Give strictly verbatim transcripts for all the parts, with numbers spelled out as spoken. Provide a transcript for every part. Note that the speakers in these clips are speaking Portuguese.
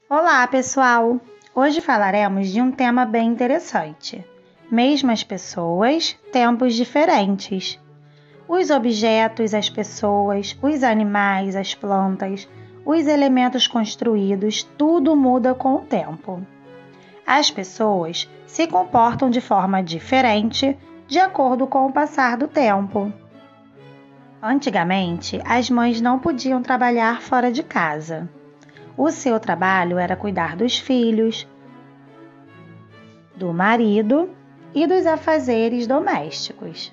Olá, pessoal! Hoje falaremos de um tema bem interessante. Mesmas pessoas, tempos diferentes. Os objetos, as pessoas, os animais, as plantas, os elementos construídos, tudo muda com o tempo. As pessoas se comportam de forma diferente de acordo com o passar do tempo. Antigamente, as mães não podiam trabalhar fora de casa. O seu trabalho era cuidar dos filhos, do marido e dos afazeres domésticos.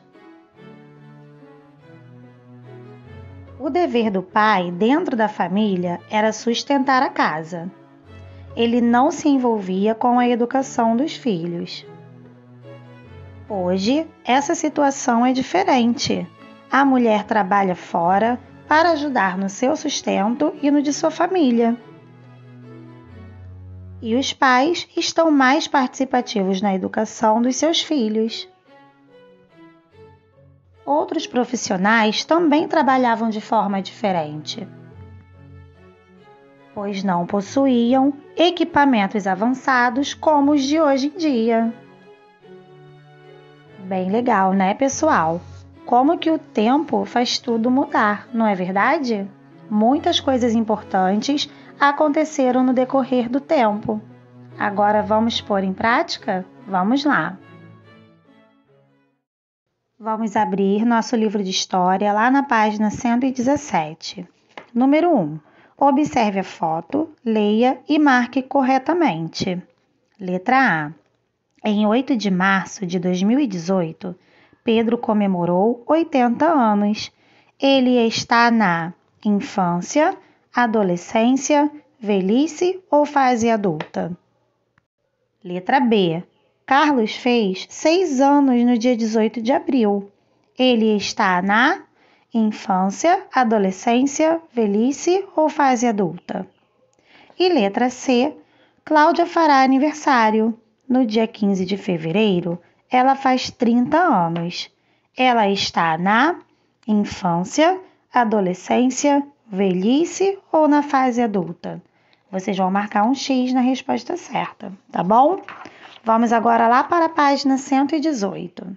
O dever do pai dentro da família era sustentar a casa. Ele não se envolvia com a educação dos filhos. Hoje, essa situação é diferente. A mulher trabalha fora para ajudar no seu sustento e no de sua família. E os pais estão mais participativos na educação dos seus filhos. Outros profissionais também trabalhavam de forma diferente, pois não possuíam equipamentos avançados como os de hoje em dia. Bem legal, né, pessoal? Como que o tempo faz tudo mudar, não é verdade? Muitas coisas importantes aconteceram no decorrer do tempo. Agora vamos pôr em prática? Vamos lá! Vamos abrir nosso livro de história lá na página cento e dezessete. Número um. Observe a foto, leia e marque corretamente. Letra A. Em oito de março de dois mil e dezoito, Pedro comemorou oitenta anos. Ele está na infância, adolescência, velhice ou fase adulta? Letra B. Carlos fez seis anos no dia dezoito de abril. Ele está na infância, adolescência, velhice ou fase adulta? E letra C. Cláudia fará aniversário. No dia quinze de fevereiro, ela faz trinta anos. Ela está na infância, adolescência, velhice ou na fase adulta? Vocês vão marcar um X na resposta certa, tá bom? Vamos agora lá para a página cento e dezoito.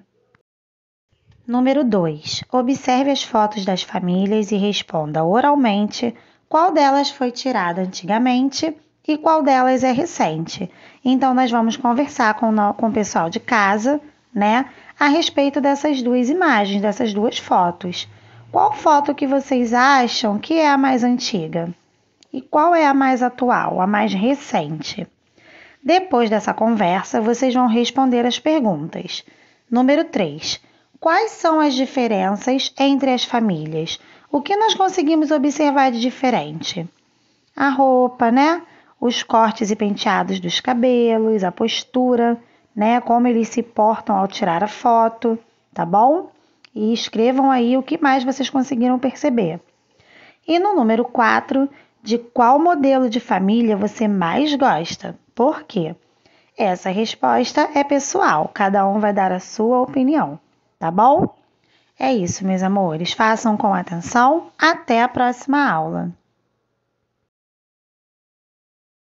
Número dois. Observe as fotos das famílias e responda oralmente qual delas foi tirada antigamente e qual delas é recente. Então, nós vamos conversar com o, com o pessoal de casa, né, a respeito dessas duas imagens, dessas duas fotos. Qual foto que vocês acham que é a mais antiga? E qual é a mais atual, a mais recente? Depois dessa conversa, vocês vão responder as perguntas. Número três. Quais são as diferenças entre as famílias? O que nós conseguimos observar de diferente? A roupa, né? Os cortes e penteados dos cabelos, a postura, né? Como eles se portam ao tirar a foto, tá bom? E escrevam aí o que mais vocês conseguiram perceber. E no número quatro, de qual modelo de família você mais gosta? Por quê? Essa resposta é pessoal, cada um vai dar a sua opinião, tá bom? É isso, meus amores. Façam com atenção. Até a próxima aula.